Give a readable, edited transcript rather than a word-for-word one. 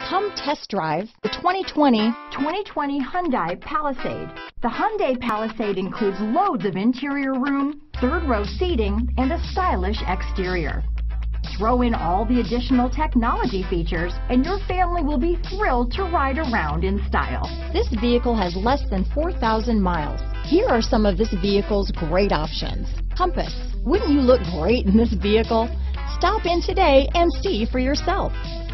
Come test drive the 2020 Hyundai Palisade. The Hyundai Palisade includes loads of interior room, third-row seating, and a stylish exterior. Throw in all the additional technology features, and your family will be thrilled to ride around in style. This vehicle has less than 4,000 miles. Here are some of this vehicle's great options. Compass. Wouldn't you look great in this vehicle? Stop in today and see for yourself.